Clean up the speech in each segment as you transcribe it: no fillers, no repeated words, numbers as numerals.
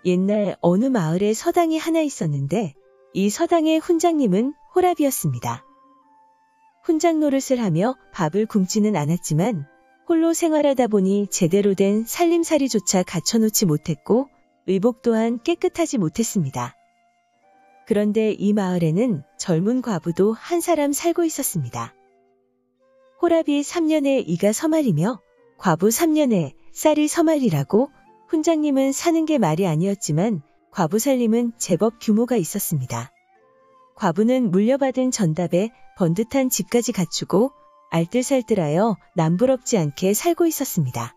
옛날 어느 마을에 서당이 하나 있었는데 이 서당의 훈장님은 호랍이었습니다. 훈장 노릇을 하며 밥을 굶지는 않았지만 홀로 생활하다 보니 제대로 된 살림살이조차 갖춰놓지 못했고 의복 또한 깨끗하지 못했습니다. 그런데 이 마을에는 젊은 과부도 한 사람 살고 있었습니다. 호랍이 3년에 이가 서말이며 과부 3년에 쌀이 서말이라고 훈장님은 사는 게 말이 아니었지만 과부 살림은 제법 규모가 있었습니다. 과부는 물려받은 전답에 번듯한 집까지 갖추고 알뜰살뜰하여 남부럽지 않게 살고 있었습니다.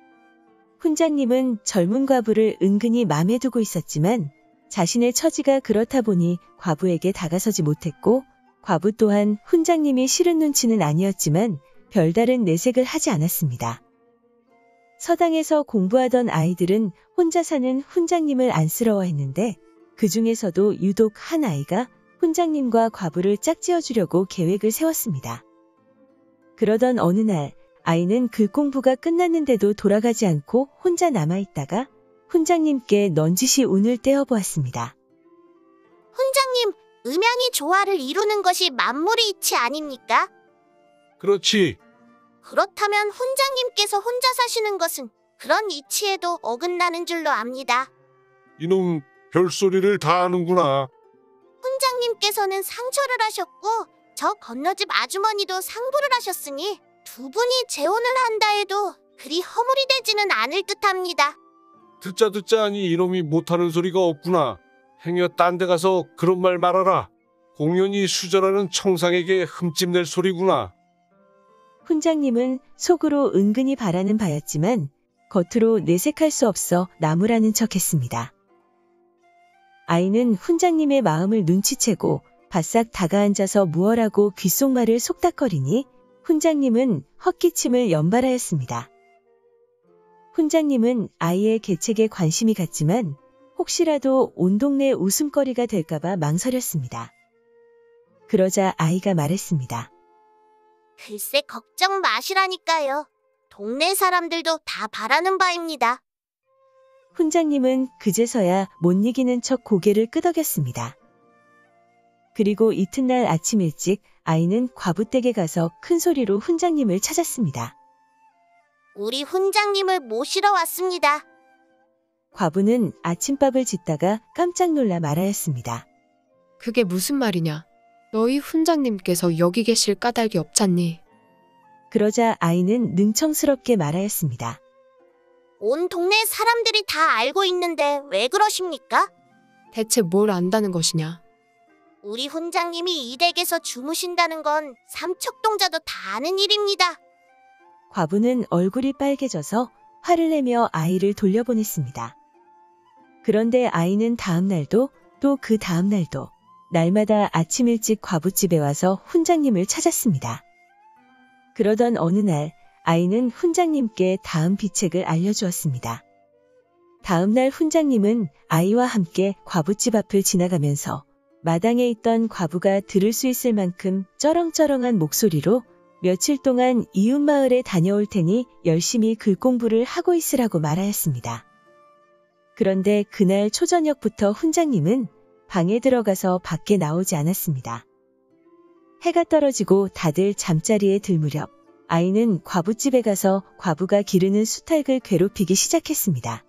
훈장님은 젊은 과부를 은근히 맘에 두고 있었지만 자신의 처지가 그렇다 보니 과부에게 다가서지 못했고 과부 또한 훈장님이 싫은 눈치는 아니었지만 별다른 내색을 하지 않았습니다. 서당에서 공부하던 아이들은 혼자 사는 훈장님을 안쓰러워했는데 그 중에서도 유독 한 아이가 훈장님과 과부를 짝지어주려고 계획을 세웠습니다. 그러던 어느 날 아이는 글공부가 끝났는데도 돌아가지 않고 혼자 남아있다가 훈장님께 넌지시 운을 떼어보았습니다. 훈장님, 음양이 조화를 이루는 것이 만물의 이치 아닙니까? 그렇지. 그렇다면 훈장님께서 혼자 사시는 것은 그런 이치에도 어긋나는 줄로 압니다. 이놈 별소리를 다 아는구나. 훈장님께서는 상처를 하셨고 저 건너집 아주머니도 상부를 하셨으니 두 분이 재혼을 한다 해도 그리 허물이되지는 않을 듯합니다. 듣자 하니 이놈이 못하는 소리가 없구나. 행여 딴 데 가서 그런 말 말아라. 공연히 수절하는 청상에게 흠집낼 소리구나. 훈장님은 속으로 은근히 바라는 바였지만 겉으로 내색할 수 없어 나무라는 척했습니다. 아이는 훈장님의 마음을 눈치채고 바싹 다가앉아서 무어라고 귓속말을 속닥거리니 훈장님은 헛기침을 연발하였습니다. 훈장님은 아이의 계책에 관심이 갔지만 혹시라도 온 동네 웃음거리가 될까봐 망설였습니다. 그러자 아이가 말했습니다. 글쎄 걱정 마시라니까요. 동네 사람들도 다 바라는 바입니다. 훈장님은 그제서야 못 이기는 척 고개를 끄덕였습니다. 그리고 이튿날 아침 일찍 아이는 과부댁에 가서 큰 소리로 훈장님을 찾았습니다. 우리 훈장님을 모시러 왔습니다. 과부는 아침밥을 짓다가 깜짝 놀라 말하였습니다. 그게 무슨 말이냐? 너희 훈장님께서 여기 계실 까닭이 없잖니. 그러자 아이는 능청스럽게 말하였습니다. 온 동네 사람들이 다 알고 있는데 왜 그러십니까? 대체 뭘 안다는 것이냐? 우리 훈장님이 이 댁에서 주무신다는 건 삼척동자도 다 아는 일입니다. 과부는 얼굴이 빨개져서 화를 내며 아이를 돌려보냈습니다. 그런데 아이는 다음 날도 또 그 다음 날도 날마다 아침 일찍 과부집에 와서 훈장님을 찾았습니다. 그러던 어느 날 아이는 훈장님께 다음 비책을 알려주었습니다. 다음 날 훈장님은 아이와 함께 과부집 앞을 지나가면서 마당에 있던 과부가 들을 수 있을 만큼 쩌렁쩌렁한 목소리로 며칠 동안 이웃마을에 다녀올 테니 열심히 글공부를 하고 있으라고 말하였습니다. 그런데 그날 초저녁부터 훈장님은 방에 들어가서 밖에 나오지 않았습니다. 해가 떨어지고 다들 잠자리에 들 무렵 아이는 과부집에 가서 과부가 기르는 수탉을 괴롭히기 시작했습니다.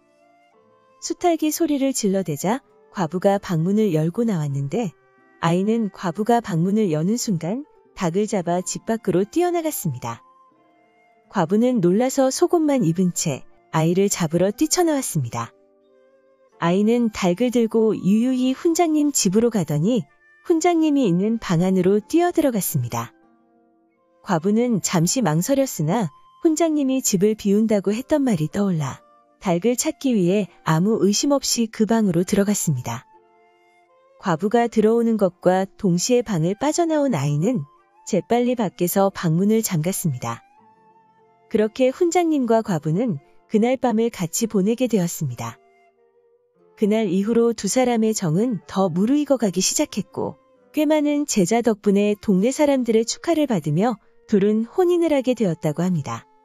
수탉이 소리를 질러대자 과부가 방문을 열고 나왔는데 아이는 과부가 방문을 여는 순간 닭을 잡아 집 밖으로 뛰어나갔습니다. 과부는 놀라서 속옷만 입은 채 아이를 잡으러 뛰쳐나왔습니다. 아이는 닭을 들고 유유히 훈장님 집으로 가더니 훈장님이 있는 방 안으로 뛰어들어갔습니다. 과부는 잠시 망설였으나 훈장님이 집을 비운다고 했던 말이 떠올라 닭을 찾기 위해 아무 의심 없이 그 방으로 들어갔습니다. 과부가 들어오는 것과 동시에 방을 빠져나온 아이는 재빨리 밖에서 방문을 잠갔습니다. 그렇게 훈장님과 과부는 그날 밤을 같이 보내게 되었습니다. 그날 이후로 두 사람의 정은 더 무르익어가기 시작했고 꽤 많은 제자 덕분에 동네 사람들의 축하를 받으며 둘은 혼인을 하게 되었다고 합니다.